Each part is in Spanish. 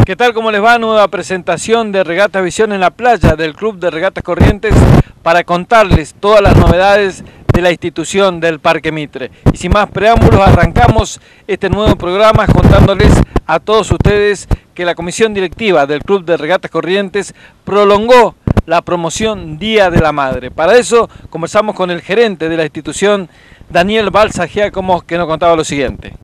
¿Qué tal? ¿Cómo les va? Nueva presentación de Regatas Visión en la playa del Club de Regatas Corrientes para contarles todas las novedades de la institución del Parque Mitre. Y sin más preámbulos, arrancamos este nuevo programa contándoles a todos ustedes que la comisión directiva del Club de Regatas Corrientes prolongó la promoción Día de la Madre. Para eso conversamos con el gerente de la institución, Daniel Balsa Giacomo, que nos contaba lo siguiente.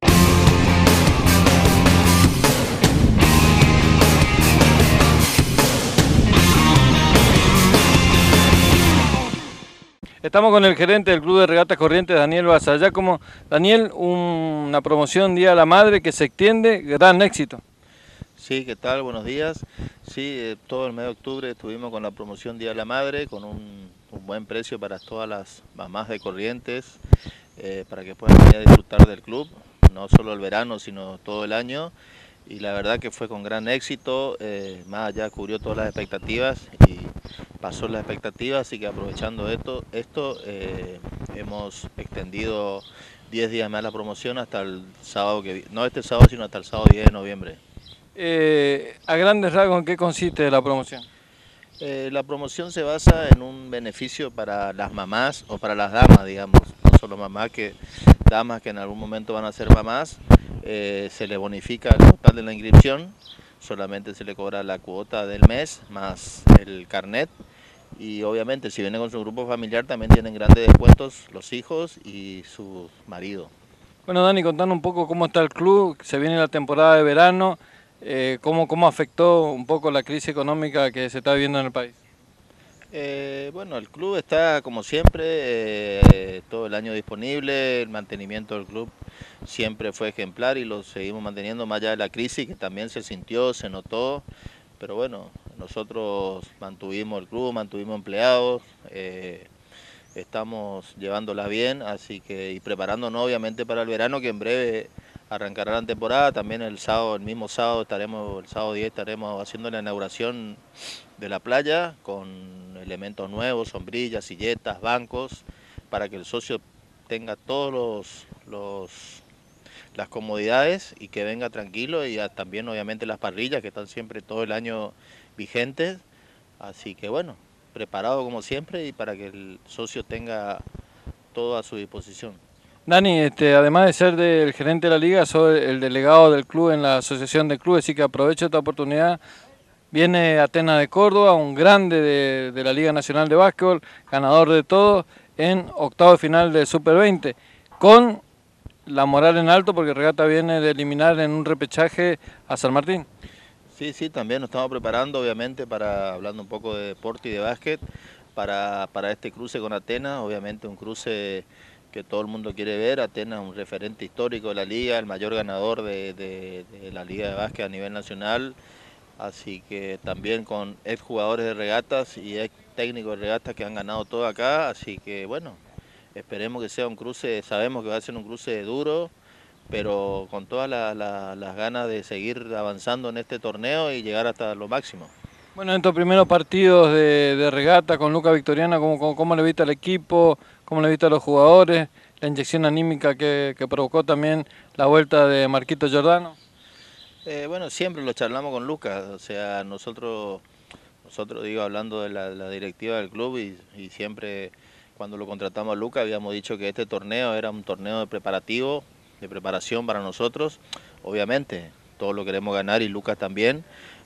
Estamos con el gerente del Club de Regatas Corrientes, Daniel Balsa Giacomo. Daniel, una promoción Día de la Madre que se extiende, gran éxito. Sí, ¿qué tal? Buenos días. Sí, todo el mes de octubre estuvimos con la promoción Día de la Madre, con un buen precio para todas las mamás de Corrientes, para que puedan venir a disfrutar del club, no solo el verano, sino todo el año. Y la verdad que fue con gran éxito, más allá cubrió todas las expectativas y pasó las expectativas, así que aprovechando esto hemos extendido 10 días más la promoción hasta el sábado, no este sábado, sino hasta el sábado 10 de noviembre. A grandes rasgos, ¿en qué consiste la promoción? La promoción se basa en un beneficio para las mamás o para las damas, digamos, no solo mamás, damas que en algún momento van a ser mamás, se le bonifica el total de la inscripción, solamente se le cobra la cuota del mes más el carnet y obviamente si vienen con su grupo familiar también tienen grandes descuentos los hijos y su marido. Bueno, Dani, contando un poco cómo está el club, se viene la temporada de verano, cómo afectó un poco la crisis económica que se está viviendo en el país. Bueno, el club está como siempre, todo el año disponible, el mantenimiento del club siempre fue ejemplar y lo seguimos manteniendo más allá de la crisis que también se sintió, se notó, pero bueno, nosotros mantuvimos el club, mantuvimos empleados, estamos llevándola bien, así que y preparándonos obviamente para el verano que en breve arrancará la temporada. También el mismo sábado el sábado 10 estaremos haciendo la inauguración de la playa con elementos nuevos, sombrillas, silletas, bancos, para que el socio tenga todos las comodidades y que venga tranquilo, y también obviamente las parrillas que están siempre todo el año vigentes, así que bueno, preparado como siempre y para que el socio tenga todo a su disposición. Dani, además de ser el gerente de la liga, soy el delegado del club en la asociación de clubes, así que aprovecho esta oportunidad. Viene Atenas de Córdoba, un grande de la Liga Nacional de Básquetbol, ganador de todo, en octavo de final de Super 20, con la moral en alto porque Regata viene de eliminar en un repechaje a San Martín. Sí, también nos estamos preparando obviamente hablando un poco de deporte y de básquet, para este cruce con Atenas, obviamente un cruce que todo el mundo quiere ver. Atenas, un referente histórico de la liga, el mayor ganador de la liga de básquet a nivel nacional, así que también con ex jugadores de regatas y ex técnicos de regatas que han ganado todo acá, así que bueno, esperemos que sea un cruce, sabemos que va a ser un cruce duro, pero con todas las ganas de seguir avanzando en este torneo y llegar hasta lo máximo. Bueno, en estos primeros partidos de regata con Luca Victoriana, ¿cómo le viste al equipo? ¿Cómo le viste a los jugadores? La inyección anímica que provocó también la vuelta de Marquito Giordano. Bueno, siempre lo charlamos con Lucas, o sea, nosotros digo, hablando de la directiva del club y siempre cuando lo contratamos a Lucas habíamos dicho que este torneo era un torneo de preparación para nosotros, obviamente, todos lo queremos ganar y Lucas también,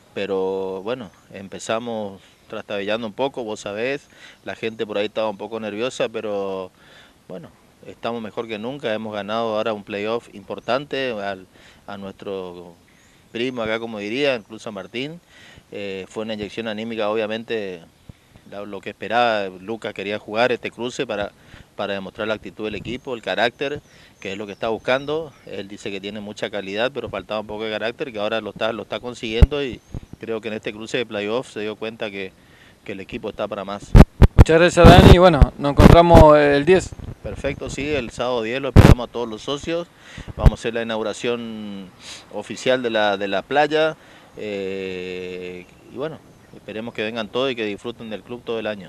pero bueno, empezamos trastabillando un poco, vos sabés, la gente por ahí estaba un poco nerviosa, pero bueno, estamos mejor que nunca, hemos ganado ahora un playoff importante a nuestro primo acá, como diría, el Club San Martín. Fue una inyección anímica, obviamente, lo que esperaba. Lucas quería jugar este cruce para demostrar la actitud del equipo, el carácter, que es lo que está buscando. Él dice que tiene mucha calidad, pero faltaba un poco de carácter, que ahora lo está consiguiendo, y creo que en este cruce de playoff se dio cuenta que el equipo está para más. Muchas gracias, Dani. Bueno, nos encontramos el 10. Perfecto, sí, el sábado 10 lo esperamos a todos los socios. Vamos a hacer la inauguración oficial de la playa. Y bueno, esperemos que vengan todos y que disfruten del club todo el año.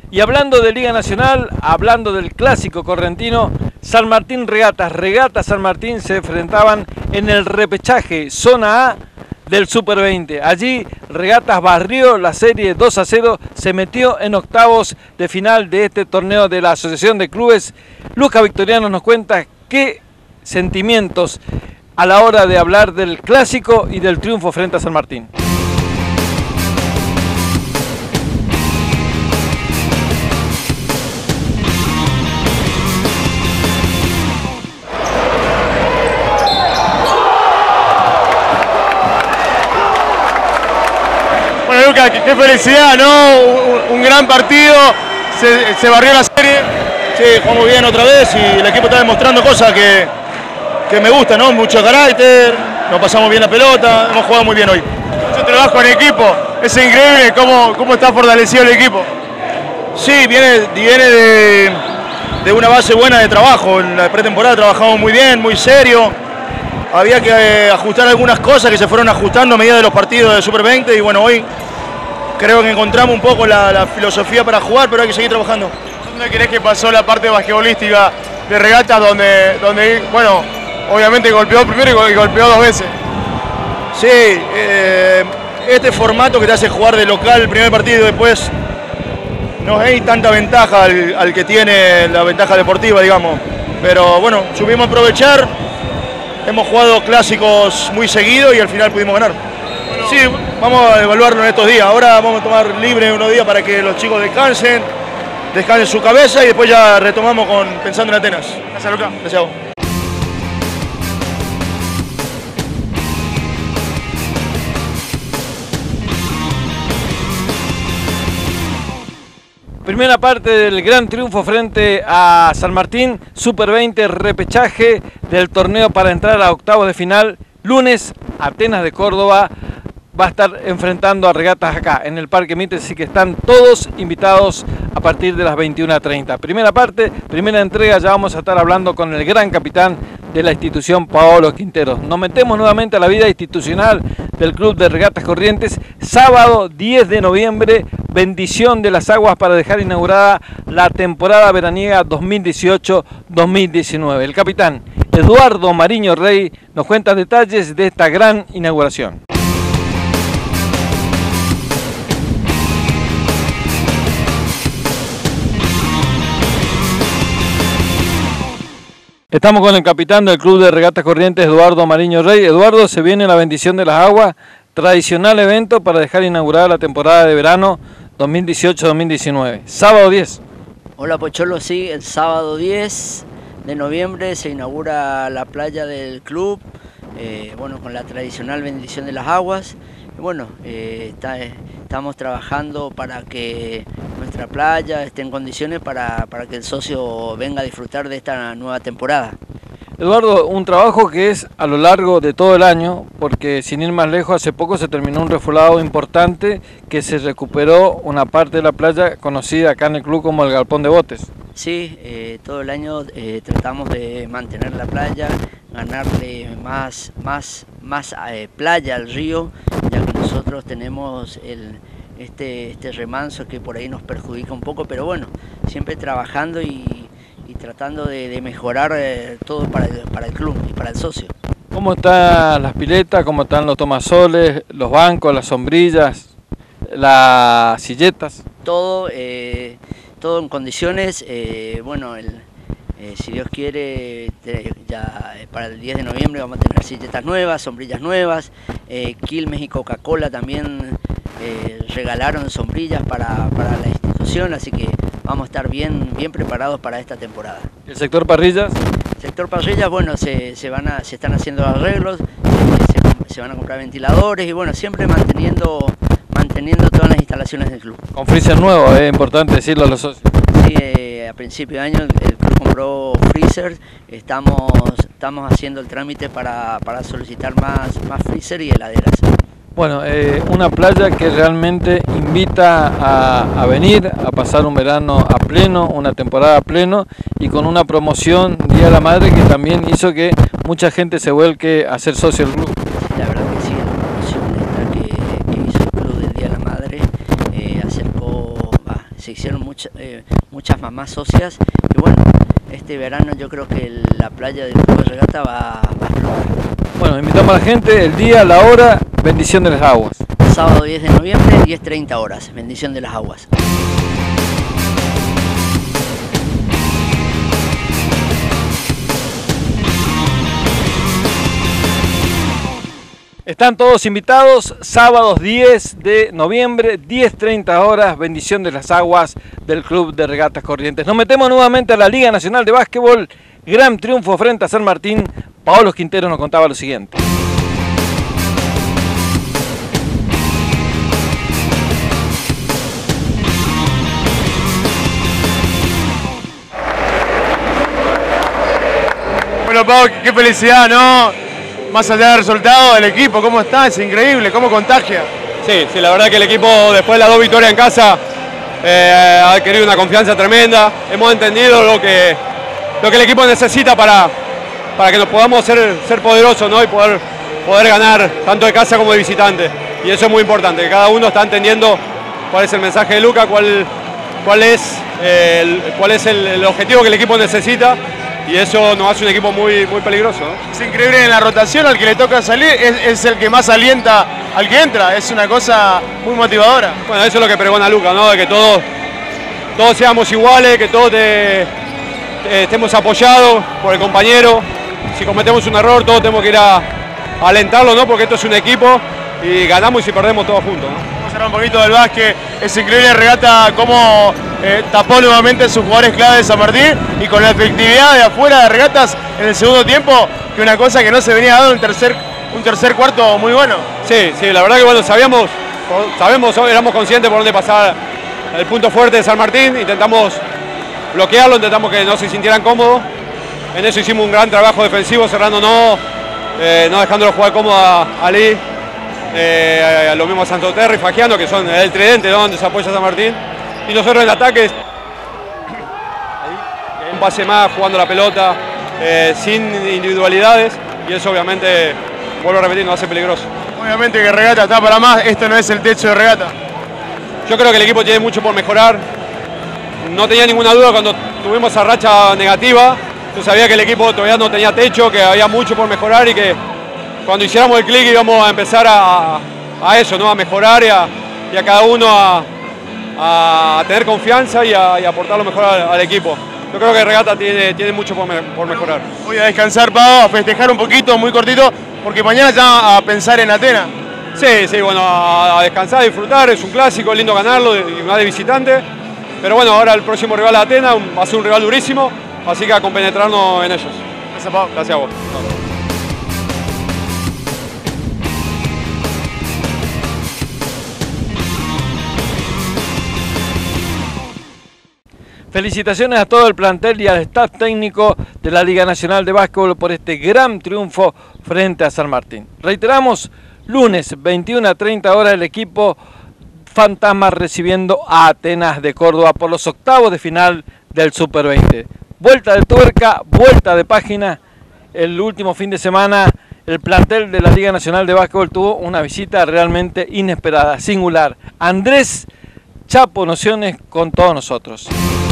Y hablando de Liga Nacional, hablando del clásico correntino, San Martín Regatas San Martín se enfrentaban en el repechaje zona A del Super 20. Allí Regatas barrió la serie 2-0, se metió en octavos de final de este torneo de la Asociación de Clubes. Lucas Victoriano nos cuenta qué sentimientos a la hora de hablar del clásico y del triunfo frente a San Martín. Bueno, Lucas, qué felicidad, ¿no? Un gran partido, se barrió la serie. Sí, jugamos bien otra vez y el equipo está demostrando cosas que me gustan, ¿no? Mucho carácter, nos pasamos bien la pelota, hemos jugado muy bien hoy. Mucho trabajo en equipo, es increíble cómo está fortalecido el equipo. Sí, viene de una base buena de trabajo. En la pretemporada trabajamos muy bien, muy serio. Había que ajustar algunas cosas que se fueron ajustando a medida de los partidos de Super 20 y bueno, hoy creo que encontramos un poco la filosofía para jugar, pero hay que seguir trabajando. ¿Dónde crees que pasó la parte basquetbolística de Regatas donde bueno, obviamente golpeó primero y golpeó dos veces? Sí, este formato que te hace jugar de local el primer partido y después no hay tanta ventaja al que tiene la ventaja deportiva, digamos. Pero bueno, supimos aprovechar. Hemos jugado clásicos muy seguidos y al final pudimos ganar. Bueno, sí, vamos a evaluarlo en estos días. Ahora vamos a tomar libre unos días para que los chicos descansen su cabeza y después ya retomamos pensando en Atenas. Gracias, Lucas. Gracias a vos. Primera parte del gran triunfo frente a San Martín, Super 20, repechaje del torneo para entrar a octavos de final. Lunes, Atenas de Córdoba va a estar enfrentando a Regatas acá en el Parque Mitre, así que están todos invitados a partir de las 21:30. Primera parte, primera entrega, ya vamos a estar hablando con el gran capitán de la institución, Paolo Quinteros. Nos metemos nuevamente a la vida institucional del Club de Regatas Corrientes. Sábado 10 de noviembre, bendición de las aguas para dejar inaugurada la temporada veraniega 2018-2019. El capitán Eduardo Mariño Rey nos cuenta detalles de esta gran inauguración. Estamos con el capitán del Club de Regatas Corrientes, Eduardo Mariño Rey. Eduardo, se viene la bendición de las aguas, tradicional evento para dejar inaugurada la temporada de verano 2018-2019. Sábado 10. Hola Pocholo, sí, el sábado 10 de noviembre se inaugura la playa del club, bueno, con la tradicional bendición de las aguas. Bueno, estamos trabajando para que nuestra playa esté en condiciones para que el socio venga a disfrutar de esta nueva temporada. Eduardo, un trabajo que es a lo largo de todo el año, porque sin ir más lejos, hace poco se terminó un refulado importante que se recuperó una parte de la playa conocida acá en el club como el Galpón de Botes. Sí, todo el año tratamos de mantener la playa, ganarle más playa al río, ya que nosotros tenemos este remanso que por ahí nos perjudica un poco, pero bueno, siempre trabajando y tratando de mejorar todo para el club y para el socio. ¿Cómo están las piletas? ¿Cómo están los tomasoles, los bancos, las sombrillas, las silletas? Todo en condiciones. Bueno, si Dios quiere, ya para el 10 de noviembre vamos a tener silletas nuevas, sombrillas nuevas. Quilmes y Coca-Cola también regalaron sombrillas para la institución, así que vamos a estar bien preparados para esta temporada. ¿El sector parrillas? Sector parrillas, bueno, se están haciendo arreglos, se van a comprar ventiladores y bueno, siempre manteniendo todas las instalaciones del club. Con freezer nuevo, es importante decirlo a los socios. Sí, a principio de año el club compró freezer, estamos haciendo el trámite para solicitar más freezer y heladeras. Bueno, una playa que realmente invita a venir, a pasar un verano a pleno, una temporada a pleno y con una promoción Día de la Madre que también hizo que mucha gente se vuelque a ser socio del club. La verdad que sí, la promoción esta que hizo el club del Día de la Madre se hicieron muchas mamás socias. Y bueno, este verano yo creo que la playa del Club de Regata va a explotar. Bueno, invitamos a la gente, el día, la hora, bendición de las aguas. Sábado 10 de noviembre, 10:30 horas, bendición de las aguas. Están todos invitados, sábados 10 de noviembre, 10:30 horas, bendición de las aguas del Club de Regatas Corrientes. Nos metemos nuevamente a la Liga Nacional de Básquetbol, gran triunfo frente a San Martín. Paolo Quintero nos contaba lo siguiente. Bueno, Pau, qué felicidad, ¿no? Más allá del resultado, el equipo, ¿cómo está? Es increíble, ¿cómo contagia? Sí, la verdad que el equipo, después de las 2 victorias en casa, ha adquirido una confianza tremenda. Hemos entendido lo que el equipo necesita para que nos podamos ser poderosos, ¿no? Y poder ganar tanto de casa como de visitante. Y eso es muy importante, que cada uno está entendiendo cuál es el mensaje de Luca, cuál es el objetivo que el equipo necesita. Y eso nos hace un equipo muy peligroso, ¿no? Es increíble, en la rotación al que le toca salir es el que más alienta al que entra. Es una cosa muy motivadora. Bueno, eso es lo que pregona Luca, ¿no? De que todos seamos iguales, que todos estemos apoyados por el compañero. Si cometemos un error, todos tenemos que ir a alentarlo, ¿no? Porque esto es un equipo y ganamos y si perdemos todos juntos, ¿no? Vamos a hablar un poquito del básquet. Es increíble Regata cómo tapó nuevamente sus jugadores clave de San Martín y con la efectividad de afuera de Regatas en el segundo tiempo, que una cosa que no se venía dando un tercer cuarto muy bueno. Sí, la verdad que bueno, sabemos, éramos conscientes por dónde pasaba el punto fuerte de San Martín, intentamos bloquearlo, intentamos que no se sintieran cómodos. En eso hicimos un gran trabajo defensivo, cerrándonos, no dejándolo jugar cómodo a Ali, lo mismo a Santo Terry y Fagiano, que son el tridente, ¿no? Donde se apoya San Martín. Y nosotros en ataque, un pase más, jugando la pelota, sin individualidades, y eso obviamente, vuelvo a repetir, nos hace peligroso. Obviamente que Regata está para más, esto no es el techo de Regata. Yo creo que el equipo tiene mucho por mejorar. No tenía ninguna duda cuando tuvimos esa racha negativa. Yo sabía que el equipo todavía no tenía techo, que había mucho por mejorar y que cuando hiciéramos el clic íbamos a empezar a eso, ¿no? A mejorar y a cada uno a tener confianza y a aportar lo mejor al equipo. Yo creo que Regata tiene mucho por mejorar. Voy a descansar, Pau, a festejar un poquito, muy cortito, porque mañana ya a pensar en Atenas. Sí, bueno, a descansar, a disfrutar, es un clásico, es lindo ganarlo, y más de visitante. Pero bueno, ahora el próximo rival de Atenas va a ser un rival durísimo, así que a compenetrarnos en ellos. Gracias, Pau. Gracias a vos. Felicitaciones a todo el plantel y al staff técnico de la Liga Nacional de Básquetbol por este gran triunfo frente a San Martín. Reiteramos, lunes 21 a 30 horas el equipo Fantasma recibiendo a Atenas de Córdoba por los octavos de final del Super 20. Vuelta de tuerca, vuelta de página. El último fin de semana el plantel de la Liga Nacional de Básquetbol tuvo una visita realmente inesperada, singular. Andrés Chapo Nociones con todos nosotros.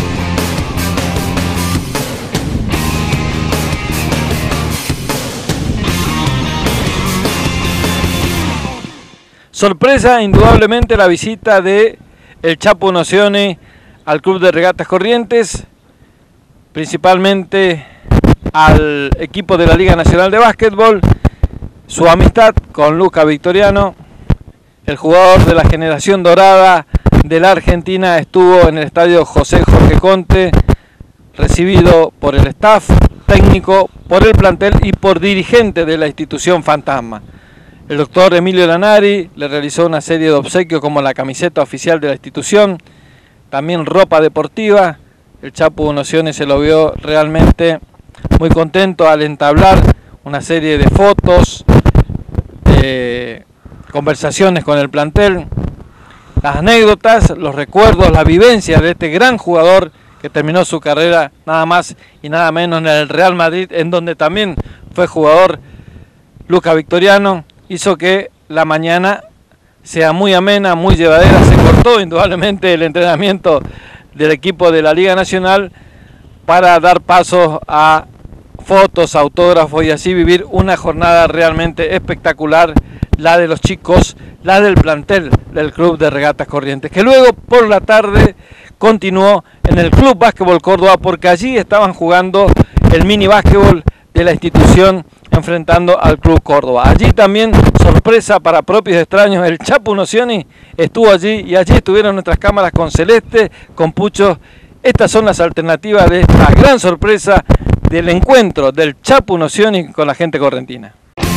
Sorpresa, indudablemente, la visita de el Chapo Nociones al Club de Regatas Corrientes, principalmente al equipo de la Liga Nacional de Básquetbol, su amistad con Luca Victoriano, el jugador de la generación dorada de la Argentina, estuvo en el estadio José Jorge Conte, recibido por el staff técnico, por el plantel y por dirigentes de la institución Fantasma. El doctor Emilio Lanari le realizó una serie de obsequios como la camiseta oficial de la institución, también ropa deportiva. El Chapo Nociones se lo vio realmente muy contento al entablar una serie de fotos, conversaciones con el plantel, las anécdotas, los recuerdos, la vivencia de este gran jugador que terminó su carrera nada más y nada menos en el Real Madrid, en donde también fue jugador Luca Victoriano. Hizo que la mañana sea muy amena, muy llevadera. Se cortó indudablemente el entrenamiento del equipo de la Liga Nacional para dar paso a fotos, autógrafos y así vivir una jornada realmente espectacular, la de los chicos, la del plantel del Club de Regatas Corrientes, que luego por la tarde continuó en el Club Básquetbol Córdoba, porque allí estaban jugando el mini básquetbol de la institución enfrentando al Club Córdoba. Allí también, sorpresa para propios extraños, el Chapu Nocioni estuvo allí y allí estuvieron nuestras cámaras con Celeste, con Pucho. Estas son las alternativas de esta gran sorpresa del encuentro del Chapu Nocioni con la gente correntina.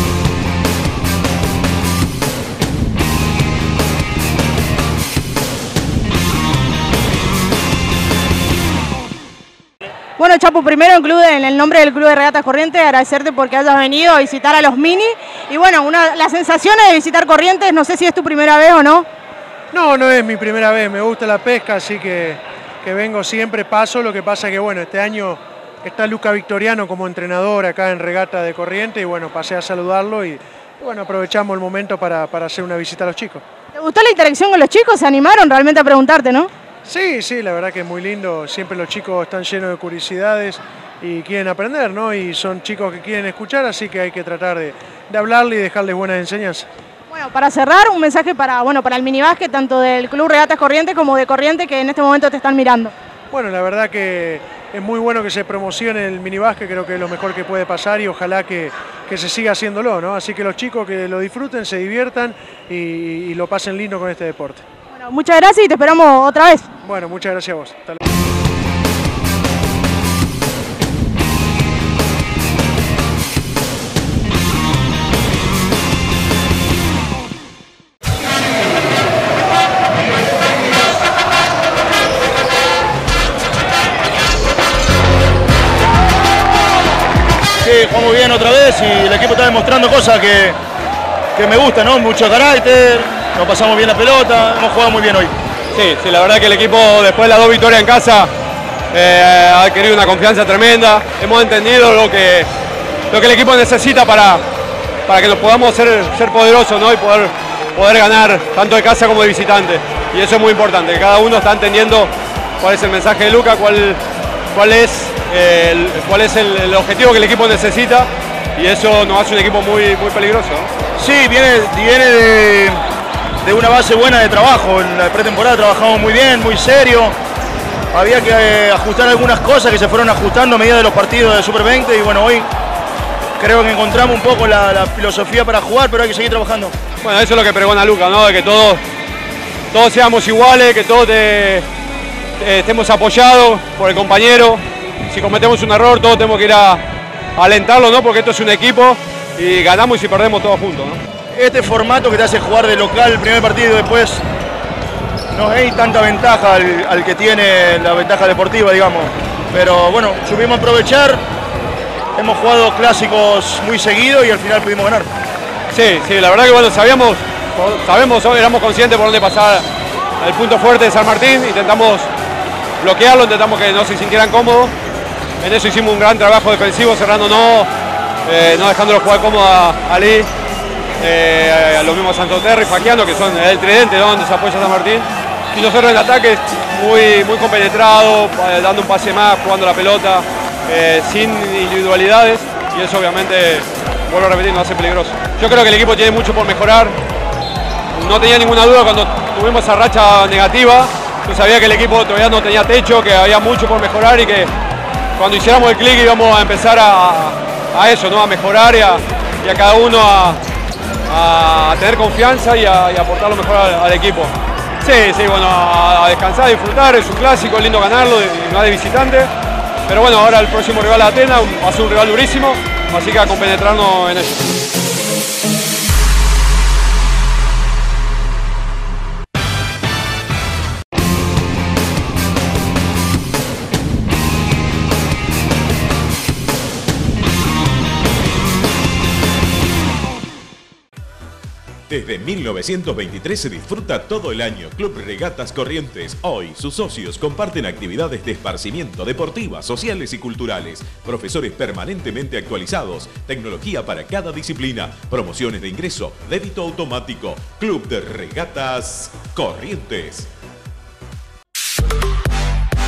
Bueno, Chapu, primero en el nombre del Club de Regatas Corrientes, agradecerte porque hayas venido a visitar a los mini. Y bueno, las sensaciones de visitar Corrientes, no sé si es tu primera vez o no. No, no es mi primera vez, me gusta la pesca, así que vengo siempre, paso. Lo que pasa es que bueno, este año está Luca Victoriano como entrenador acá en Regata de Corrientes y bueno, pasé a saludarlo y bueno, aprovechamos el momento para hacer una visita a los chicos. ¿Te gustó la interacción con los chicos? ¿Se animaron realmente a preguntarte, no? Sí, sí, la verdad que es muy lindo, siempre los chicos están llenos de curiosidades y quieren aprender, ¿no? Y son chicos que quieren escuchar, así que hay que tratar de hablarle y dejarles buenas enseñanzas. Bueno, para cerrar, un mensaje para el minibásquet, tanto del Club Regatas Corrientes como de Corrientes, que en este momento te están mirando. Bueno, la verdad que es muy bueno que se promocione el minibásquet, creo que es lo mejor que puede pasar y ojalá que se siga haciéndolo, ¿no? Así que los chicos que lo disfruten, se diviertan y lo pasen lindo con este deporte. Bueno, muchas gracias y te esperamos otra vez. Bueno, muchas gracias a vos. Hasta luego. Sí, jugamos bien otra vez y el equipo está demostrando cosas que me gustan, ¿no? Mucho carácter, nos pasamos bien la pelota, hemos jugado muy bien hoy. Sí, la verdad que el equipo después de las 2 victorias en casa ha adquirido una confianza tremenda. Hemos entendido lo que el equipo necesita para que nos podamos ser poderosos, ¿no? Y poder ganar tanto de casa como de visitante. Y eso es muy importante, que cada uno está entendiendo cuál es el mensaje de Luca, cuál es el objetivo que el equipo necesita, y eso nos hace un equipo muy peligroso, ¿no? Sí, viene de una base buena de trabajo. En la pretemporada trabajamos muy bien, muy serio. Había que ajustar algunas cosas que se fueron ajustando a medida de los partidos de Super 20 y bueno, hoy creo que encontramos un poco la filosofía para jugar, pero hay que seguir trabajando. Bueno, eso es lo que pregona Luca, ¿no? De que todos seamos iguales, que todos estemos apoyados por el compañero. Si cometemos un error, todos tenemos que ir a alentarlo, ¿no? Porque esto es un equipo y ganamos y si perdemos todos juntos, ¿no? Este formato que te hace jugar de local el primer partido y después no hay tanta ventaja al que tiene la ventaja deportiva, digamos. Pero bueno, supimos aprovechar, hemos jugado clásicos muy seguidos y al final pudimos ganar. Sí, la verdad que bueno, sabemos, éramos conscientes por dónde pasar el punto fuerte de San Martín, intentamos bloquearlo, intentamos que no se sintieran cómodos. En eso hicimos un gran trabajo defensivo, cerrándonos, no dejándolo jugar cómodo a Ali, a los mismos Santo Terry, Faquiano, que son el tridente donde se apoya San Martín. Y nosotros en ataque muy compenetrados, dando un pase más, jugando la pelota, sin individualidades, y eso obviamente, vuelvo a repetir, nos hace peligroso. Yo creo que el equipo tiene mucho por mejorar. No tenía ninguna duda cuando tuvimos esa racha negativa. Yo sabía que el equipo todavía no tenía techo, que había mucho por mejorar y que cuando hiciéramos el clic íbamos a empezar a eso, ¿no? A mejorar y a cada uno a tener confianza y a aportar lo mejor al equipo. Sí, bueno, a descansar, a disfrutar, es un clásico, es lindo ganarlo, y más de visitante. Pero bueno, ahora el próximo rival de Atenas va a ser un rival durísimo, así que a compenetrarnos en ello. Desde 1923 se disfruta todo el año Club Regatas Corrientes. Hoy sus socios comparten actividades de esparcimiento, deportivas, sociales y culturales. Profesores permanentemente actualizados, tecnología para cada disciplina, promociones de ingreso, débito automático. Club de Regatas Corrientes.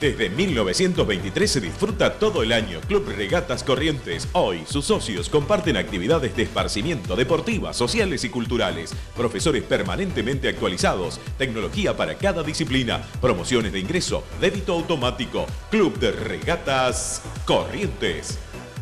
Desde 1923 se disfruta todo el año Club Regatas Corrientes. Hoy sus socios comparten actividades de esparcimiento, deportivas, sociales y culturales. Profesores permanentemente actualizados, tecnología para cada disciplina, promociones de ingreso, débito automático. Club de Regatas Corrientes.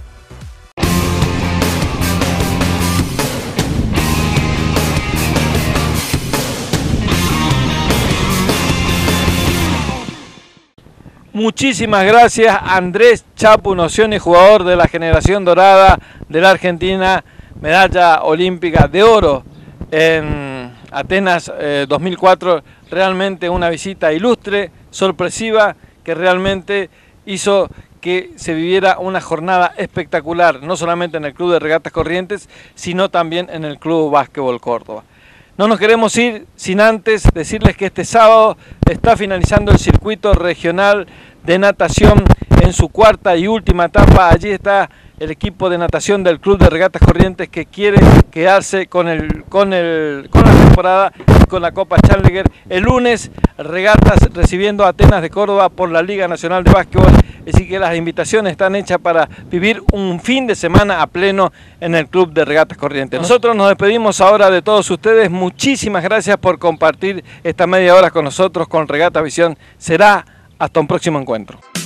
Muchísimas gracias Andrés Chapu Nocioni, jugador de la generación dorada de la Argentina, medalla olímpica de oro en Atenas 2004. Realmente una visita ilustre, sorpresiva, que realmente hizo que se viviera una jornada espectacular, no solamente en el Club de Regatas Corrientes, sino también en el Club Básquetbol Córdoba. No nos queremos ir sin antes decirles que este sábado está finalizando el circuito regional de natación en su cuarta y última etapa. Allí está el equipo de natación del Club de Regatas Corrientes que quiere quedarse con la temporada y con la Copa Challenger. El lunes, Regatas recibiendo a Atenas de Córdoba por la Liga Nacional de Básquetbol. Así que las invitaciones están hechas para vivir un fin de semana a pleno en el Club de Regatas Corrientes. Nosotros nos despedimos ahora de todos ustedes. Muchísimas gracias por compartir esta media hora con nosotros, con Regatas Visión. Será hasta un próximo encuentro.